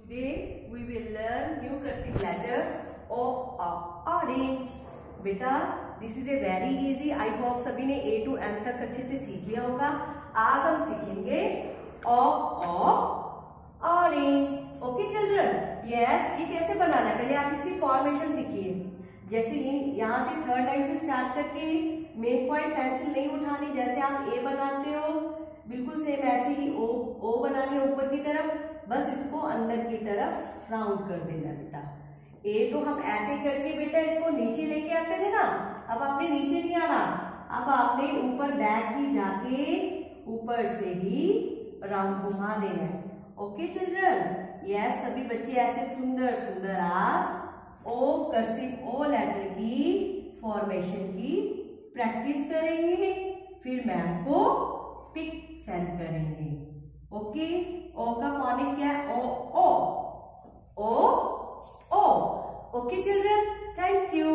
Today we will learn new cursive letter of orange. बेटा this is a very easy. I hope सभी ने A to M तक अच्छे से सीख लिया होगा. आज हम सीखेंगे of orange. Okay children? Yes. ये कैसे बनाना है पहले आप इसकी फॉर्मेशन सीखिए. जैसे यहाँ से थर्ड लाइन से स्टार्ट करके मेन पॉइंट पेंसिल नहीं उठानी. जैसे आप A बनाते हो बिल्कुल सेम ऐसे ही ओ बनानी है ऊपर की तरफ. बस इसको अंदर की तरफ राउंड कर देना बेटा. ए तो हम ऐसे करके बेटा इसको नीचे लेके आते थे ना. अब आपने नीचे नहीं आना. अब आपने ऊपर बैक ही जाके ऊपर से ही राउंड घुमा देना है. Okay children? यस. सभी बच्चे ऐसे सुंदर सुंदर आज ओ कर्सिव ओ लेटर की फॉर्मेशन की प्रैक्टिस करेंगे. फिर मैम को पिक सेंड करेंगे. ओके. ओ का फॉनिक क्या है? O O O O. Okay children, thank you.